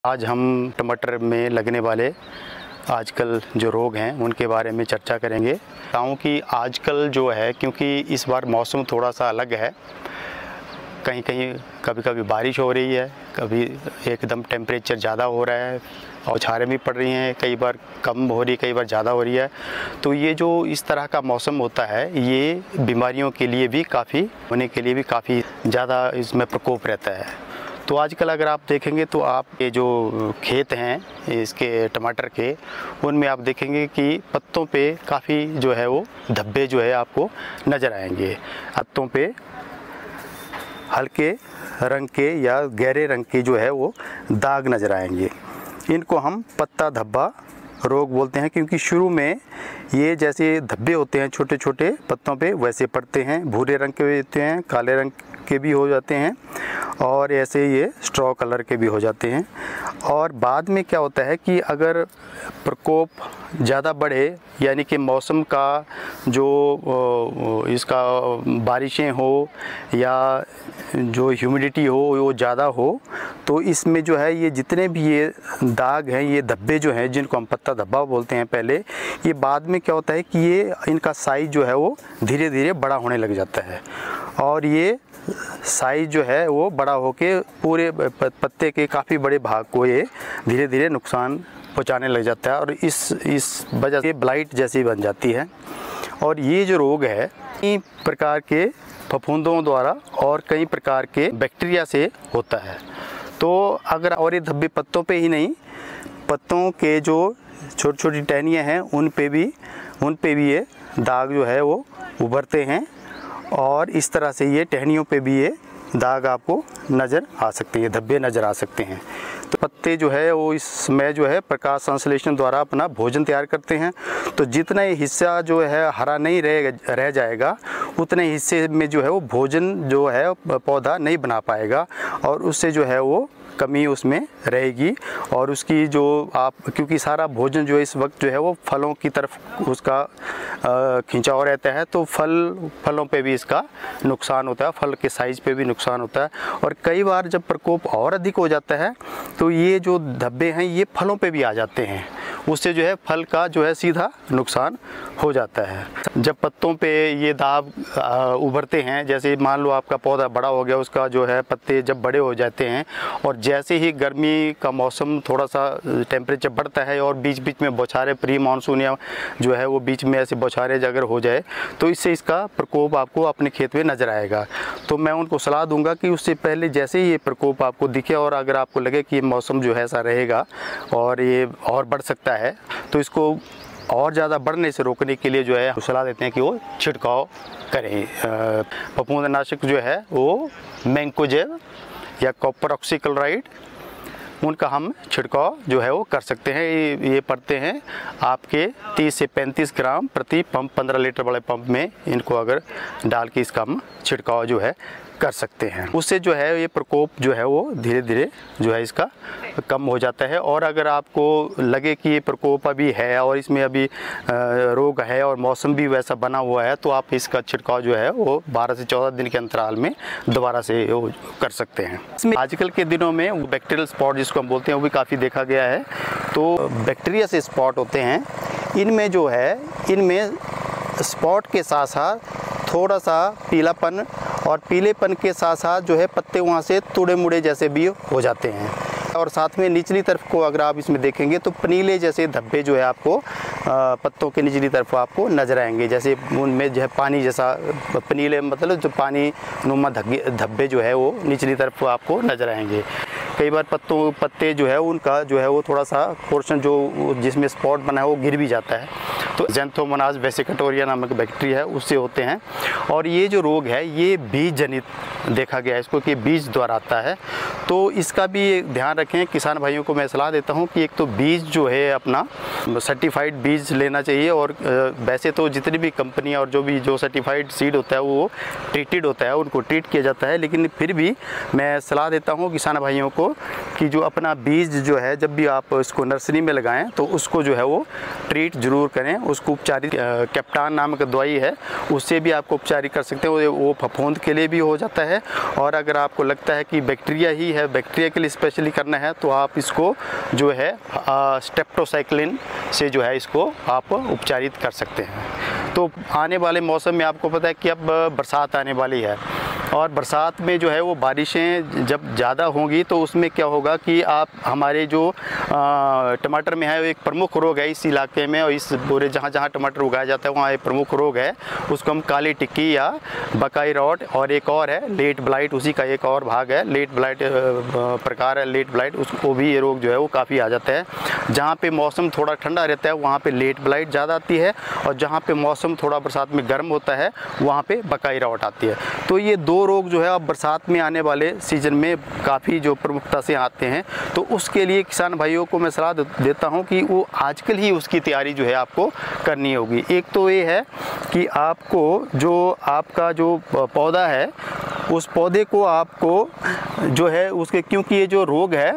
आज हम टमाटर में लगने वाले आजकल जो रोग हैं उनके बारे में चर्चा करेंगे। बताऊँ कि आजकल जो है, क्योंकि इस बार मौसम थोड़ा सा अलग है, कहीं कहीं कभी कभी बारिश हो रही है, कभी एकदम टेम्परेचर ज़्यादा हो रहा है और बौछारें भी पड़ रही हैं, कई बार कम हो रही है, कई बार ज़्यादा हो रही है। तो ये जो इस तरह का मौसम होता है, ये बीमारियों के लिए भी काफ़ी ज़्यादा इसमें प्रकोप रहता है। तो आजकल अगर आप देखेंगे तो आप ये जो खेत हैं इसके टमाटर के, उनमें आप देखेंगे कि पत्तों पे काफ़ी जो है वो धब्बे जो है आपको नज़र आएंगे। पत्तों पे हल्के रंग के या गहरे रंग के जो है वो दाग नज़र आएंगे। इनको हम पत्ता धब्बा रोग बोलते हैं, क्योंकि शुरू में ये जैसे धब्बे होते हैं छोटे छोटे पत्तों पे वैसे पड़ते हैं, भूरे रंग के भी होते हैं, काले रंग के भी हो जाते हैं और ऐसे ये स्ट्रॉ कलर के भी हो जाते हैं। और बाद में क्या होता है कि अगर प्रकोप ज़्यादा बढ़े, यानी कि मौसम का जो इसका बारिशें हो या जो ह्यूमिडिटी हो वो ज़्यादा हो, तो इसमें जो है ये जितने भी ये दाग हैं, ये धब्बे जो हैं जिनको हम पत्ता धब्बा बोलते हैं पहले, ये बाद में क्या होता है कि ये इनका साइज़ जो है वो धीरे धीरे बड़ा होने लग जाता है और ये साइज़ जो है वो बड़ा होके पूरे पत्ते के काफ़ी बड़े भाग को ये धीरे धीरे नुकसान पहुंचाने लग जाता है और इस वजह से ब्लाइट जैसी बन जाती है। और ये जो रोग है कई प्रकार के फफूंदों द्वारा और कई प्रकार के बैक्टीरिया से होता है। तो अगर और ये धब्बे पत्तों पे ही नहीं, पत्तों के जो छोटी छोटी टहनियाँ हैं उन पे भी ये दाग जो है वो उभरते हैं और इस तरह से ये टहनियों पे भी ये दाग आपको नज़र आ सकते हैं, धब्बे नज़र आ सकते हैं। तो पत्ते जो है वो इसमें जो है प्रकाश संश्लेषण द्वारा अपना भोजन तैयार करते हैं। तो जितना ये हिस्सा जो है हरा नहीं रह जाएगा, उतने हिस्से में जो है वो भोजन जो है पौधा नहीं बना पाएगा और उससे जो है वो कमी उसमें रहेगी और उसकी जो क्योंकि सारा भोजन जो इस वक्त जो है वो फलों की तरफ उसका खिंचाव रहता है, तो फलों पे भी इसका नुकसान होता है, फल के साइज़ पे भी नुकसान होता है। और कई बार जब प्रकोप और अधिक हो जाता है तो ये जो धब्बे हैं ये फलों पे भी आ जाते हैं, उससे जो है फल का जो है सीधा नुकसान हो जाता है। जब पत्तों पे ये दाग उभरते हैं, जैसे मान लो आपका पौधा बड़ा हो गया, उसका जो है पत्ते जब बड़े हो जाते हैं और जैसे ही गर्मी का मौसम थोड़ा सा टेम्परेचर बढ़ता है और बीच बीच में बौछारें प्री मानसून या जो है वो बीच में ऐसे बौछारें अगर हो जाए तो इससे इसका प्रकोप आपको अपने खेत में नज़र आएगा। तो मैं उनको सलाह दूंगा कि उससे पहले जैसे ही ये प्रकोप आपको दिखे और अगर आपको लगे कि मौसम जो है ऐसा रहेगा और ये और बढ़ सकता है, तो इसको और ज़्यादा बढ़ने से रोकने के लिए जो है सलाह देते हैं कि वो छिड़काव करें। फफूंदनाशक जो है वो मैंकोजेब या कॉपर ऑक्सीक्लोराइड, उनका हम छिड़काव जो है वो कर सकते हैं। ये पड़ते हैं आपके 30 से 35 ग्राम प्रति पंप, 15 लीटर वाले पंप में इनको अगर डाल के इसका हम छिड़काव जो है कर सकते हैं। उससे जो है ये प्रकोप जो है वो धीरे धीरे जो है इसका कम हो जाता है। और अगर आपको लगे कि ये प्रकोप अभी है और इसमें अभी रोग है और मौसम भी वैसा बना हुआ है, तो आप इसका छिड़काव जो है वो 12 से 14 दिन के अंतराल में दोबारा से वो कर सकते हैं। इसमें आजकल के दिनों में बैक्टीरियल स्पॉट जिसको हम बोलते हैं वो भी काफ़ी देखा गया है। तो बैक्टीरिया से स्पॉट होते हैं, इनमें जो है इनमें स्पॉट के साथ साथ थोड़ा सा पीलापन और पीलेपन के साथ साथ जो है पत्ते वहाँ से तुड़े मुड़े जैसे भी हो जाते हैं और साथ में निचली तरफ को अगर आप इसमें देखेंगे तो पनीले जैसे धब्बे जो है आपको पत्तों के निचली तरफ आपको नज़र आएंगे, जैसे उनमें जो है पानी जैसा पनीले, मतलब जो पानी नुमा धब्बे जो है वो निचली तरफ आपको नज़र आएंगे। कई बार पत्ते जो है उनका जो है वो थोड़ा सा पोर्शन जो जिसमें स्पॉट बना है वो गिर भी जाता है। तो ज़ैंथोमोनास वेसिकटोरिया नामक बैक्टीरिया है, उससे होते हैं। और ये जो रोग है ये बीज जनित देखा गया है इसको कि बीज द्वारा आता है। तो इसका भी ध्यान रखें। किसान भाइयों को मैं सलाह देता हूँ कि एक तो बीज जो है अपना सर्टिफाइड बीज लेना चाहिए और वैसे तो जितनी भी कंपनियाँ और जो सर्टिफाइड सीड होता है वो ट्रीटेड होता है, उनको ट्रीट किया जाता है, लेकिन फिर भी मैं सलाह देता हूँ किसान भाइयों को कि जो अपना बीज जो है जब भी आप इसको नर्सरी में लगाएं तो उसको जो है वो ट्रीट ज़रूर करें, उसको उपचारित कैप्टान नामक दवाई है उससे भी आपको उपचारित कर सकते हैं। वो फफूंद के लिए भी हो जाता है। और अगर आपको लगता है कि बैक्टीरिया ही है, बैक्टीरिया के लिए स्पेशली करना है, तो आप इसको जो है स्ट्रेप्टोसाइक्लिन से जो है इसको आप उपचारित कर सकते हैं। तो आने वाले मौसम में आपको पता है कि अब बरसात आने वाली है, और बरसात में जो है वो बारिशें जब ज़्यादा होंगी तो उसमें क्या होगा कि आप हमारे जो टमाटर में है वो एक प्रमुख रोग है इस इलाके में, और इस पूरे जहाँ जहाँ टमाटर उगाया जाता है वहाँ एक प्रमुख रोग है, उसको हम काली टिक्की या बकाई रॉट, और एक और है लेट ब्लाइट, उसी का एक और भाग है लेट ब्लाइट प्रकार है लेट ब्लाइट, उसको भी ये रोग जो है वो काफ़ी आ जाता है। जहाँ पे मौसम थोड़ा ठंडा रहता है वहाँ पे लेट ब्लाइट ज़्यादा आती है, और जहाँ पे मौसम थोड़ा बरसात में गर्म होता है वहाँ पे बकाई रॉट आती है। तो ये दो रोग जो है अब बरसात में आने वाले सीज़न में काफ़ी जो प्रमुखता से आते हैं। तो उसके लिए किसान भाइयों को मैं सलाह देता हूँ कि वो आजकल ही उसकी तैयारी जो है आपको करनी होगी। एक तो ये है कि आपको जो आपका जो पौधा है उस पौधे को आपको जो है उसके, क्योंकि ये जो रोग है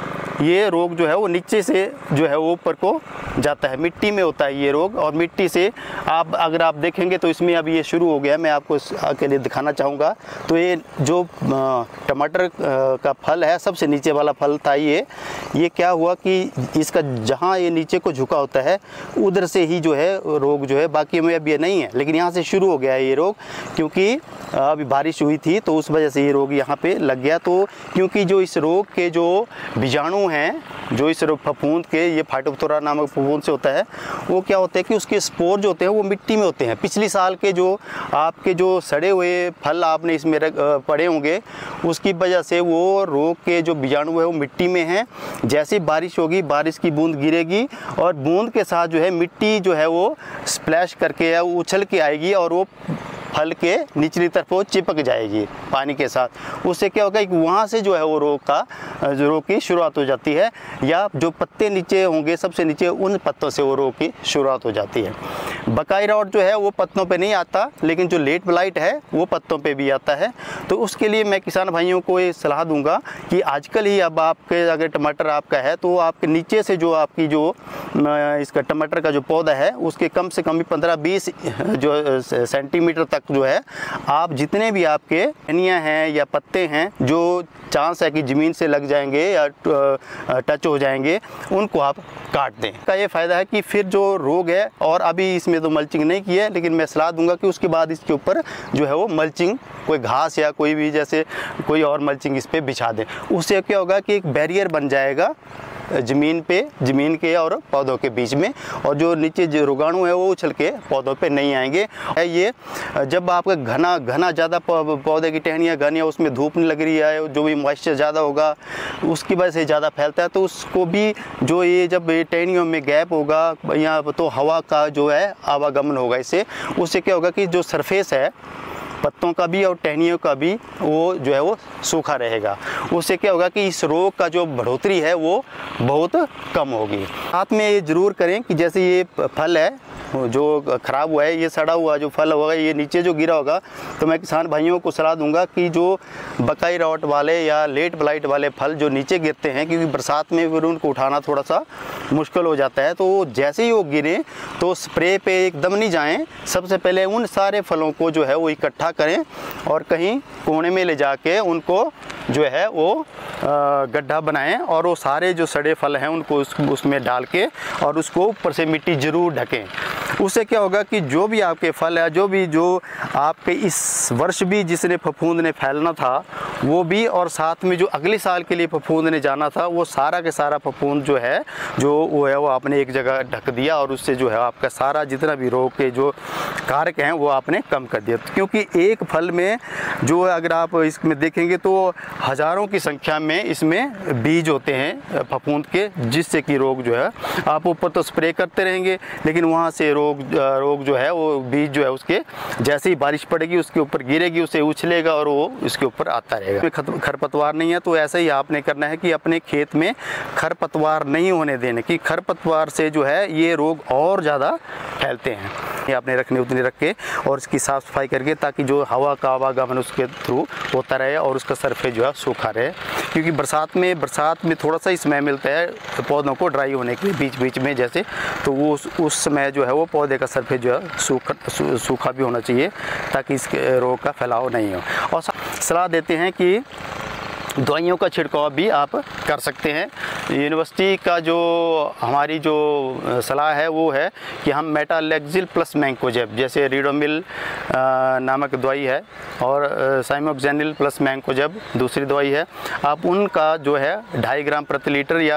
ये रोग जो है वो नीचे से जो है वो ऊपर को जाता है, मिट्टी में होता है ये रोग, और मिट्टी से आप अगर आप देखेंगे तो इसमें अभी ये शुरू हो गया, मैं आपको के लिए दिखाना चाहूँगा। तो ये जो टमाटर का फल है सबसे नीचे वाला फल था ये क्या हुआ कि इसका जहाँ ये नीचे को झुका होता है उधर से ही जो है रोग जो है, बाकी में अब ये नहीं है, लेकिन यहाँ से शुरू हो गया है ये रोग, क्योंकि अभी बारिश हुई थी तो उस वजह से ये रोग यहाँ पे लग गया। तो क्योंकि जो इस रोग के जो बीजाणु हैं जो इस फफूंद के, ये फाइटोप्थोरा नामक फफूंद से होता है, वो क्या होता है कि उसके स्पोर जो होते हैं वो मिट्टी में होते हैं। पिछली साल के जो आपके जो सड़े हुए फल आपने इसमें पड़े होंगे उसकी वजह से वो रोग के जो बीजाणु है वो मिट्टी में हैं। जैसे बारिश होगी, बारिश की बूंद गिरेगी और बूंद के साथ जो है मिट्टी जो है वो स्प्लैश करके या उछल के आएगी और वो फल के निचली तरफ वो चिपक जाएगी पानी के साथ। उससे क्या होगा कि वहाँ से जो है वो रोग की शुरुआत हो जाती है, या जो पत्ते नीचे होंगे सबसे नीचे उन पत्तों से वो रोग की शुरुआत हो जाती है। बकाई रॉट जो है वो पत्तों पे नहीं आता, लेकिन जो लेट ब्लाइट है वो पत्तों पे भी आता है। तो उसके लिए मैं किसान भाइयों को ये सलाह दूंगा कि आजकल ही अब आपके अगर टमाटर आपका है तो आपके नीचे से जो आपकी जो इसका टमाटर का जो पौधा है उसके कम से कम 15-20 जो सेंटीमीटर तक जो है आप जितने भी आपके टहनियाँ हैं या पत्ते हैं जो चांस है कि ज़मीन से लग जाएंगे या टच हो जाएंगे उनको आप काट दें। का ये फ़ायदा है कि फिर जो रोग है, और अभी इसमें तो मल्चिंग नहीं की है, लेकिन मैं सलाह दूंगा कि उसके बाद इसके ऊपर जो है वो मल्चिंग, कोई घास या कोई भी जैसे कोई और मल्चिंग इस पर बिछा दें। उससे क्या होगा कि एक बैरियर बन जाएगा ज़मीन के और पौधों के बीच में, और जो नीचे जो रोगाणु है वो उछल के पौधों पे नहीं आएंगे। ये जब आपका घना ज़्यादा पौधे की टहनियाँ घनी है, उसमें धूप नहीं लग रही है, जो भी मॉइस्चर ज़्यादा होगा उसकी वजह से ज़्यादा फैलता है, तो उसको भी जो ये जब टहनियों में गैप होगा यहाँ तो हवा का जो है आवागमन होगा इससे, उससे क्या होगा कि जो सरफेस है पत्तों का भी और टहनियों का भी वो जो है वो सूखा रहेगा। उससे क्या होगा कि इस रोग का जो बढ़ोतरी है वो बहुत कम होगी। साथ में ये ज़रूर करें कि जैसे ये फल है जो ख़राब हुआ है, ये सड़ा हुआ जो फल होगा, ये नीचे जो गिरा होगा, तो मैं किसान भाइयों को सलाह दूंगा कि जो बकाई रॉट वाले या लेट ब्लाइट वाले फल जो नीचे गिरते हैं, क्योंकि बरसात में फिर उनको उठाना थोड़ा सा मुश्किल हो जाता है, तो जैसे ही वो गिरें तो स्प्रे पे एकदम नहीं जाएं। सबसे पहले उन सारे फलों को जो है वो इकट्ठा करें और कहीं कोने में ले जाके उनको जो है वो गड्ढा बनाएं, और वो सारे जो सड़े फल हैं उनको उसमें डाल के और उसको ऊपर से मिट्टी ज़रूर ढकें। उससे क्या होगा कि जो भी आपके फल है, जो आपके इस वर्ष भी जिसने फफूंद ने फैलना था वो भी, और साथ में जो अगले साल के लिए फफूंद ने जाना था वो सारा के सारा फफूंद जो है वो आपने एक जगह ढक दिया, और उससे जो है आपका सारा जितना भी रोग के जो कारक हैं वो आपने कम कर दिया। क्योंकि एक फल में जो अगर आप इसमें देखेंगे तो हज़ारों की संख्या में इसमें बीज होते हैं फफूंद के, जिससे कि रोग जो है आप ऊपर तो स्प्रे करते रहेंगे, लेकिन वहाँ से रोग जो है वो बीज जो है उसके जैसे ही बारिश पड़ेगी उसके ऊपर गिरेगी, उसे उछलेगा और वो इसके ऊपर आता रहेगा। जाएगा। खरपतवार नहीं है तो ऐसा ही आपने करना है कि अपने खेत में खरपतवार नहीं होने देने की। खरपतवार से जो है ये रोग और ज़्यादा फैलते हैं। ये आपने रखने उतने रख के और इसकी साफ़ सफाई करके, ताकि जो हवा का आवागमन उसके थ्रू होता रहे और उसका सरफेस जो है सूखा रहे। क्योंकि बरसात में थोड़ा सा ही समय मिलता है पौधों को ड्राई होने के लिए बीच बीच में जैसे, तो वो उस समय जो है वो पौधे का सरफेस जो है सूखा भी होना चाहिए, ताकि इस रोग का फैलाव नहीं हो। और सलाह देते हैं कि दवाइयों का छिड़काव भी आप कर सकते हैं। यूनिवर्सिटी का जो हमारी जो सलाह है वो है कि हम मेटालेक्सिल प्लस मैंकोजेब, जैसे रीडोमिल नामक दवाई है और साइमोक्सेनिल प्लस मैंकोजेब दूसरी दवाई है, आप उनका जो है 2.5 ग्राम प्रति लीटर या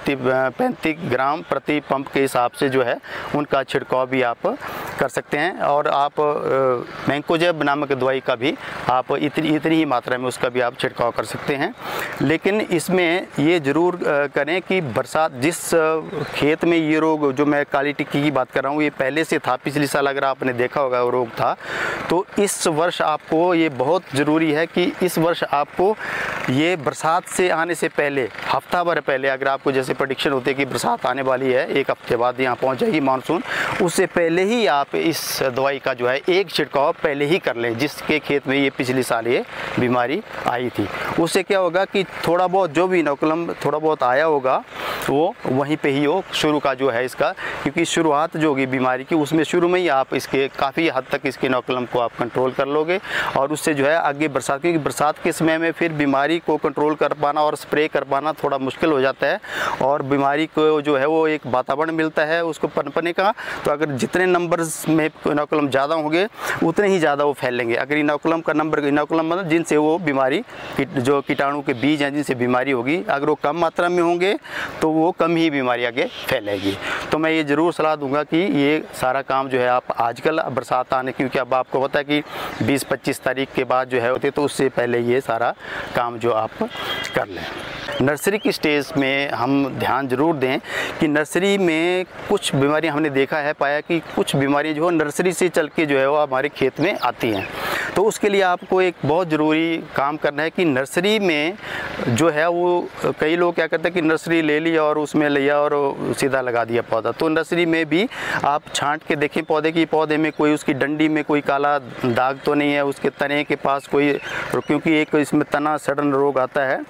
35 ग्राम प्रति पंप के हिसाब से जो है उनका छिड़काव भी आप कर सकते हैं। और आप मैंकोजेब नामक दवाई का भी आप इतनी ही मात्रा में उसका भी आप छिड़काव कर सकते हैं। लेकिन इसमें ये ज़रूर करें कि बरसात जिस खेत में ये रोग, जो मैं काली टिक्की की बात कर रहा हूँ, ये पहले से था। पिछले साल अगर आपने देखा होगा वो रोग था, तो इस वर्ष आपको ये बहुत ज़रूरी है कि इस वर्ष आपको ये बरसात से आने से पहले, हफ्ता भर पहले, अगर आपको जैसे प्रेडिक्शन होती है कि बरसात आने वाली है 1 हफ्ते बाद यहाँ पहुँच जाएगी मानसून, उससे पहले ही आप इस दवाई का जो है एक छिड़काव पहले ही कर लें, जिसके खेत में ये पिछले साल ये बीमारी आई थी। उससे क्या होगा कि थोड़ा बहुत जो भी इनोकुलम थोड़ा बहुत आया होगा वो वहीं पे ही हो शुरू का जो है इसका, क्योंकि शुरुआत जो होगी बीमारी की उसमें शुरू में ही आप इसके काफ़ी हद तक इसके इनोकुलम को आप कंट्रोल कर लोगे। और उससे जो है आगे बरसात, क्योंकि बरसात के समय में फिर बीमारी को कंट्रोल कर पाना और स्प्रे कर पाना थोड़ा मुश्किल हो जाता है, और बीमारी को जो है वो एक वातावरण मिलता है उसको पनपने का। तो अगर जितने नंबर्स में इनोकुलम ज़्यादा होंगे उतने ही ज़्यादा वो फैलेंगे। अगर इनोकुलम का नंबर, इनोकुलम मतलब जिनसे वो बीमारी, जो कीटाणु के बीज हैं जिनसे बीमारी होगी, अगर वो कम मात्रा में होंगे तो वो कम ही बीमारी आगे फैलेगी। तो मैं ये ज़रूर सलाह दूंगा कि ये सारा काम जो है आप आजकल बरसात आने, क्योंकि अब आपको पता है कि 20-25 तारीख के बाद जो है होते, तो उससे पहले ये सारा काम जो आप कर लें। नर्सरी की स्टेज में हम ध्यान ज़रूर दें कि नर्सरी में कुछ बीमारियां हमने देखा है, पाया कि कुछ बीमारियां जो है नर्सरी से चल के जो है वो हमारे खेत में आती हैं। तो उसके लिए आपको एक बहुत ज़रूरी काम करना है कि नर्सरी में जो है वो, कई लोग क्या करते हैं कि नर्सरी ले लिया और उसमें लिया और सीधा लगा दिया पौधा। तो नर्सरी में भी आप छांट के देखें पौधे में कोई उसकी डंडी में कोई काला दाग तो नहीं है, उसके तने के पास कोई, क्योंकि एक इसमें तना सड़न रोग आता है,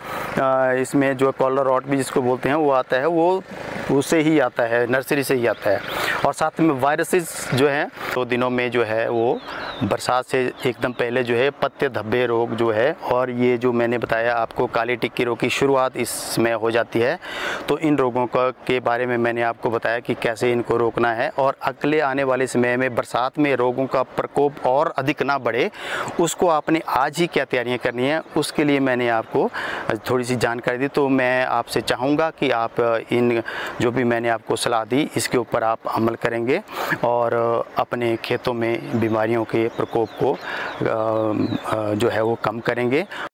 इसमें जो कॉलर रॉट भी जिसको बोलते हैं वो आता है, वो उससे ही आता है, नर्सरी से ही आता है। और साथ में वायरसेस जो हैं 2 दिनों में जो है वो बरसात से एकदम पहले जो है पत्ते धब्बे रोग जो है, और ये जो मैंने बताया आपको काली टिक्की रोग की शुरुआत इसमें हो जाती है। तो इन रोगों का के बारे में मैंने आपको बताया कि कैसे इनको रोकना है, और अगले आने वाले समय में बरसात में रोगों का प्रकोप और अधिक ना बढ़े, उसको आपने आज ही क्या तैयारियां करनी है उसके लिए मैंने आपको थोड़ी सी जानकारी दी। तो मैं आपसे चाहूँगा कि आप इन जो भी मैंने आपको सलाह दी इसके ऊपर आप अमल करेंगे और अपने खेतों में बीमारियों के प्रकोप को जो है वो कम करेंगे।